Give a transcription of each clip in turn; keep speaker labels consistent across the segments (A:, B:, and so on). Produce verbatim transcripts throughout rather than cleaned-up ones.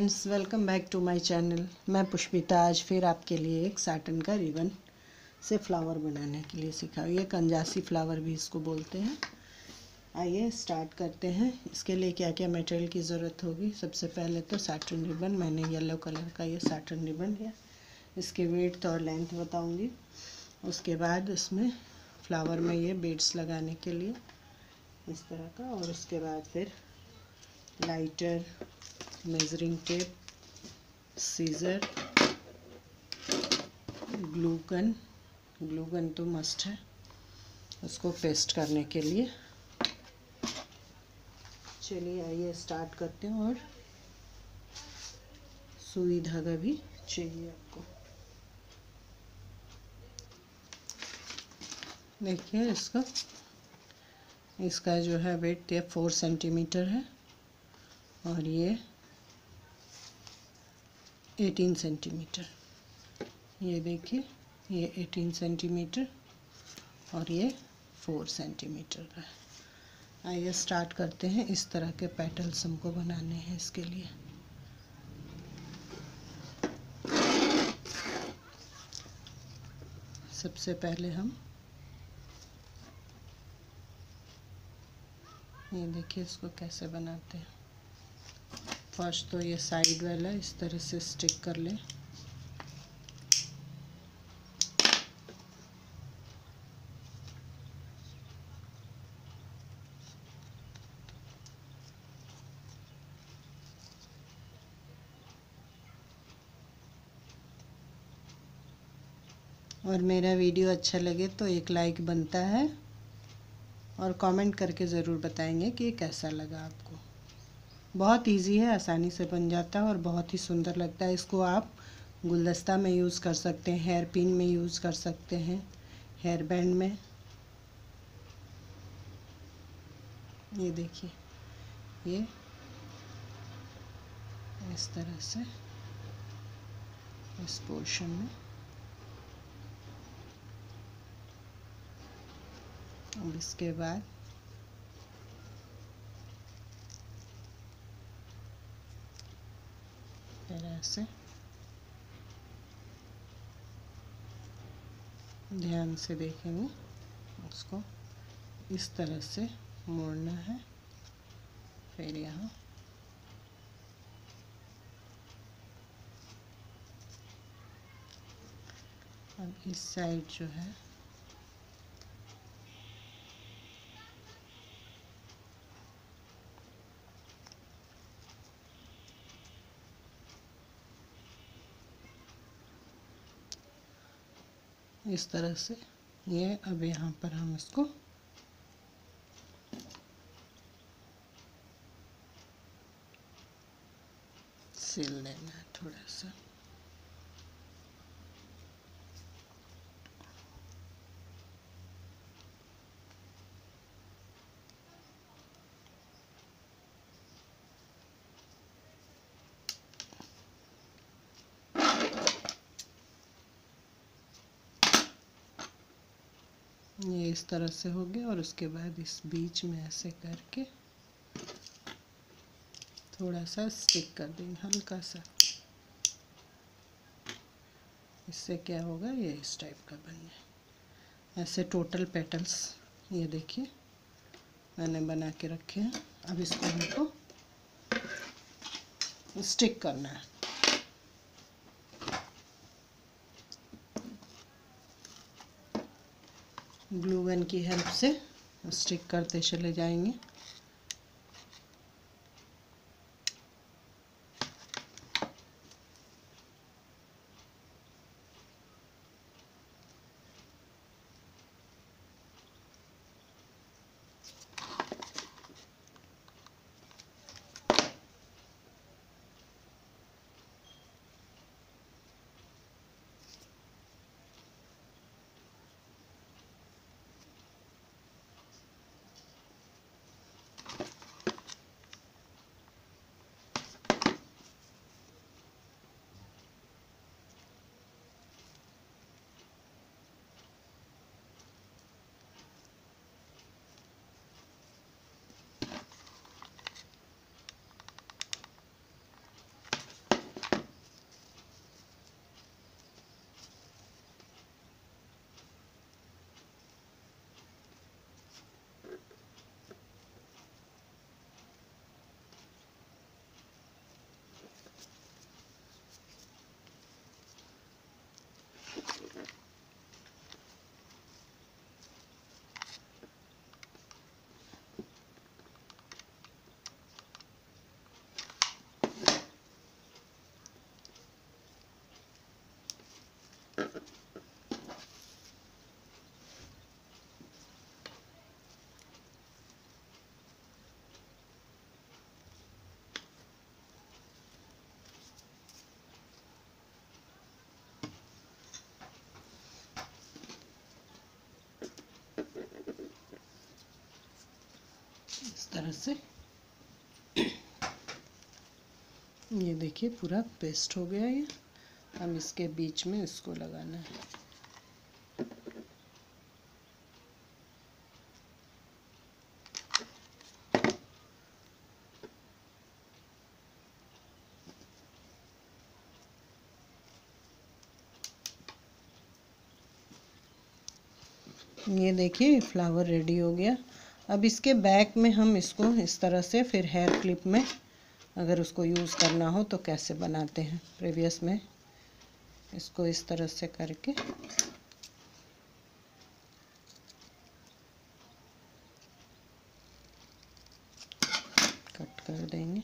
A: Friends, welcome back to my channel. मैं पुष्पिता आज फिर आपके लिए एक साटन का रिबन से फ्लावर बनाने के लिए सिखाऊँ। ये कंजासी फ्लावर भी इसको बोलते हैं। आइए स्टार्ट करते हैं। इसके लिए क्या क्या मटेरियल की ज़रूरत होगी। सबसे पहले तो साटन रिबन, मैंने येलो कलर का ये साटन रिबन लिया। इसके वेट और लेंथ बताऊँगी। उसके बाद इसमें फ्लावर में ये बीड्स लगाने के लिए इस तरह का, और उसके बाद फिर lighter, measuring tape, scissor, glue gun. Glue gun तो मस्ट है उसको पेस्ट करने के लिए। चलिए आइए स्टार्ट करते हैं। और सुई धागा भी चाहिए आपको। देखिए इसका इसका जो है वेट ये फोर सेंटीमीटर है और ये एटीन सेंटीमीटर। ये देखिए ये एटीन सेंटीमीटर और ये फोर सेंटीमीटर का है। आइए स्टार्ट करते हैं। इस तरह के पेटल्स हमको बनाने हैं। इसके लिए सबसे पहले हम ये देखिए इसको कैसे बनाते हैं। फर्स्ट तो ये साइड वाला इस तरह से स्टिक कर लें। और मेरा वीडियो अच्छा लगे तो एक लाइक बनता है और कमेंट करके ज़रूर बताएंगे कि कैसा लगा आपको। बहुत इजी है, आसानी से बन जाता है और बहुत ही सुंदर लगता है। इसको आप गुलदस्ता में यूज़ कर सकते हैं, हेयर पिन में यूज़ कर सकते हैं, हेयर बैंड में। ये देखिए ये इस तरह से इस पोर्शन में। अब इसके बाद फिर ऐसे ध्यान से देखेंगे, उसको इस तरह से मोड़ना है। फिर यहाँ अब इस साइड जो है इस तरह से, ये अब यहाँ पर हम इसको सिल लेना है थोड़ा सा। ये इस तरह से हो गया और उसके बाद इस बीच में ऐसे करके थोड़ा सा स्टिक कर देंगे, हल्का सा। इससे क्या होगा, ये इस टाइप का बन जाए। ऐसे टोटल पेटल्स ये देखिए मैंने बना के रखे हैं। अब इसको हमको स्टिक करना है। ग्लू गन की हेल्प से स्टिक करते चले जाएंगे। तरह से। ये देखिए पूरा पेस्ट हो गया ये। हम इसके बीच में इसको लगाना है। ये देखिए फ्लावर रेडी हो गया। अब इसके बैक में हम इसको इस तरह से फिर हेयर क्लिप में अगर उसको यूज़ करना हो तो कैसे बनाते हैं प्रीवियस में, इसको इस तरह से करके कट कर देंगे।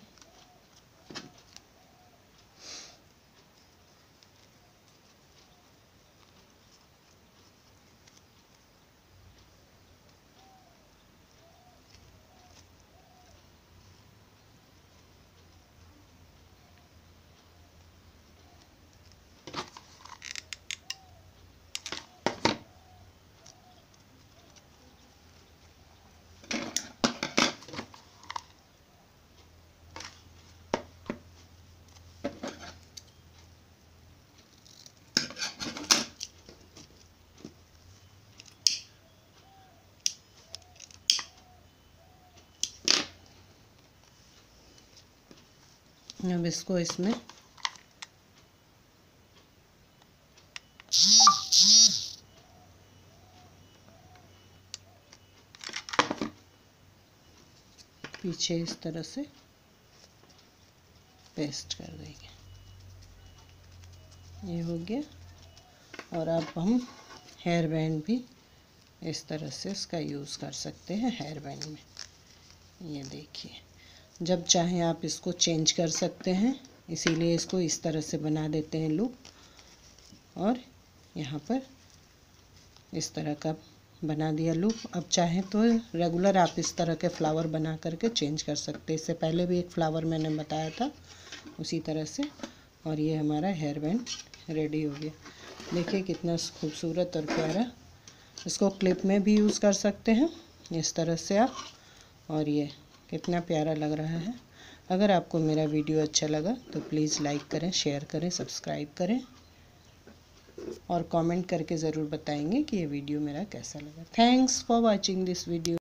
A: अब इसको इसमें पीछे इस तरह से पेस्ट कर देंगे। ये हो गया। और अब हम हेयर बैंड भी इस तरह से इसका यूज़ कर सकते हैं हेयर बैंड में। ये देखिए, जब चाहें आप इसको चेंज कर सकते हैं, इसीलिए इसको इस तरह से बना देते हैं लूप। और यहाँ पर इस तरह का बना दिया लूप। अब चाहें तो रेगुलर आप इस तरह के फ्लावर बना करके चेंज कर सकते हैं। इससे पहले भी एक फ्लावर मैंने बताया था उसी तरह से। और ये हमारा हेयर बैंड रेडी हो गया। देखिए कितना खूबसूरत और प्यारा। इसको क्लिप में भी यूज़ कर सकते हैं इस तरह से आप। और ये कितना प्यारा लग रहा है। अगर आपको मेरा वीडियो अच्छा लगा तो प्लीज़ लाइक करें, शेयर करें, सब्सक्राइब करें और कमेंट करके ज़रूर बताएंगे कि ये वीडियो मेरा कैसा लगा। Thanks for watching this video.